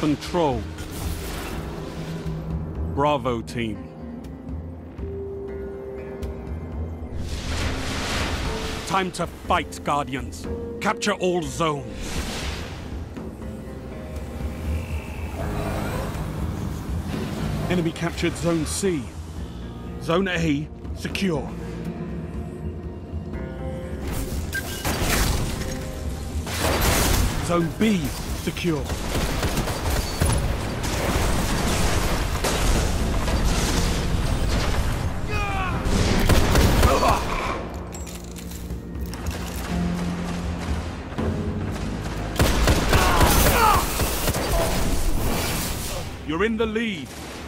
control. Bravo team. Time to fight, Guardians. Capture all zones. Enemy captured Zone C. Zone A secure. Zone B secure. You're in the lead.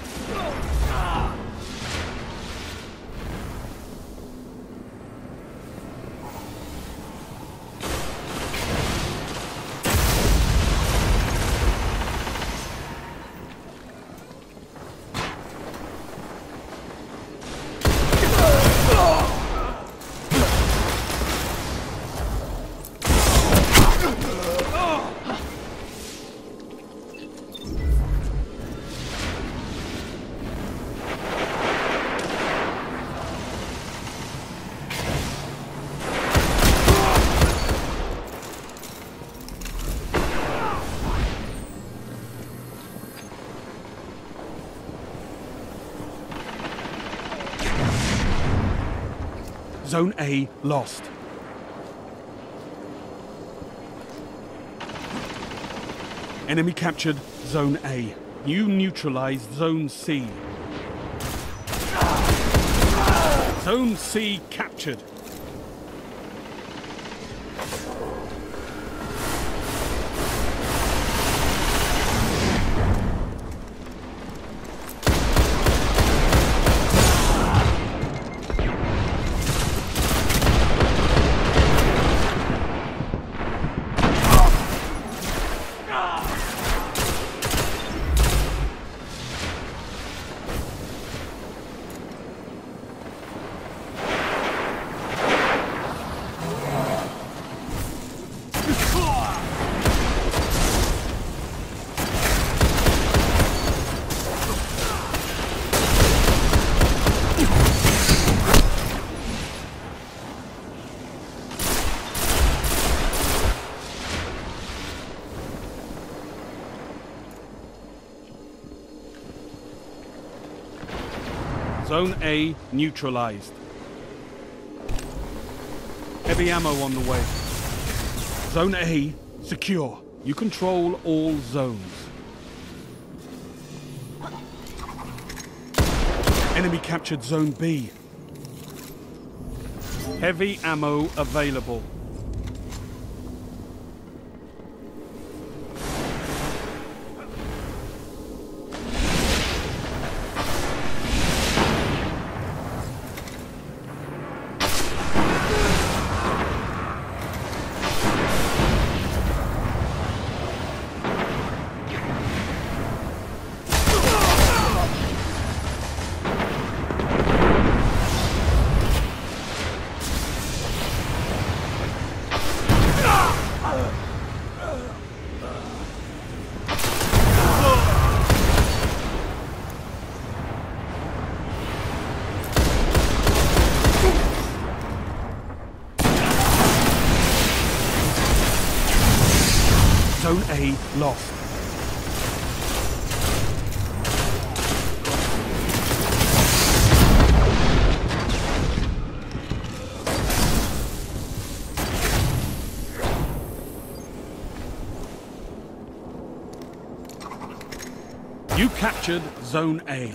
Zone A lost. Enemy captured Zone A. You neutralized Zone C. Zone C captured. Zone A neutralized. Heavy ammo on the way. Zone A secure. You control all zones. Enemy captured Zone B. Heavy ammo available. Zone A lost. You captured Zone A.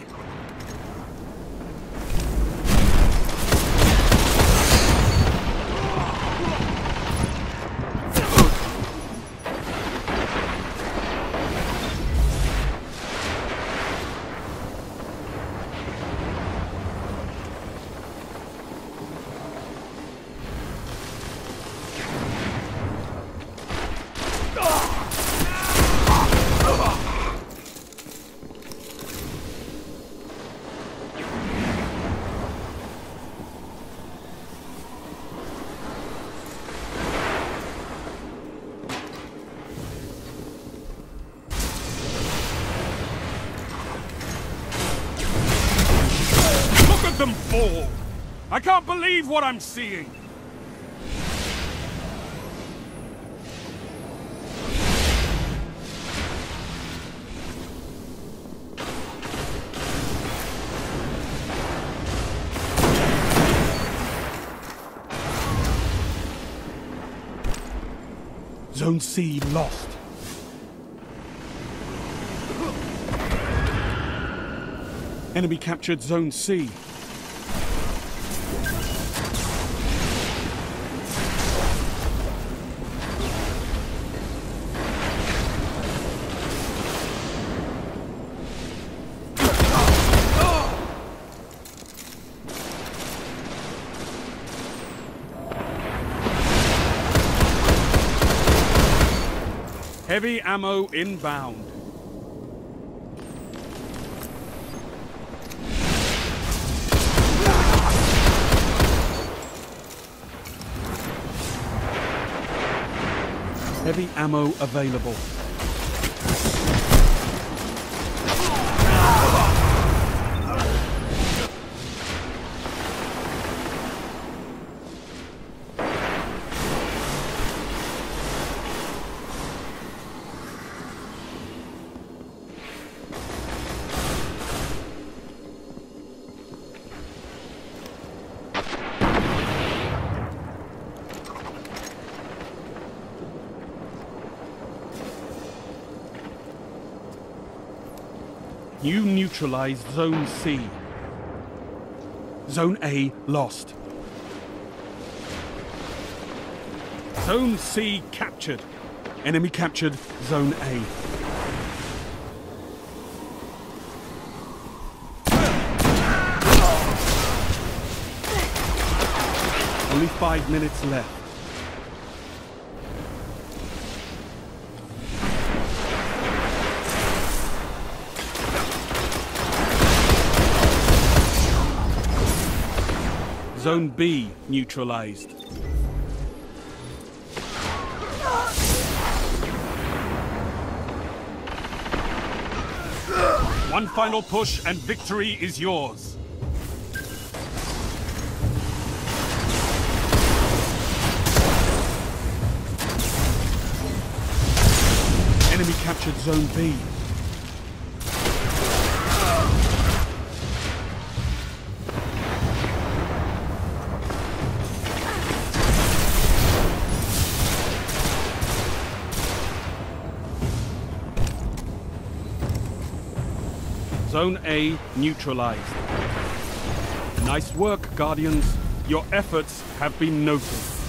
them fall! I can't believe what I'm seeing! Zone C lost. Enemy captured Zone C. Heavy ammo inbound. Heavy ammo available. You neutralized Zone C. Zone A lost. Zone C captured. Enemy captured Zone A. Only 5 minutes left. Zone B neutralized. One final push and victory is yours. Enemy captured Zone B. Zone A neutralized. Nice work, Guardians. Your efforts have been noted.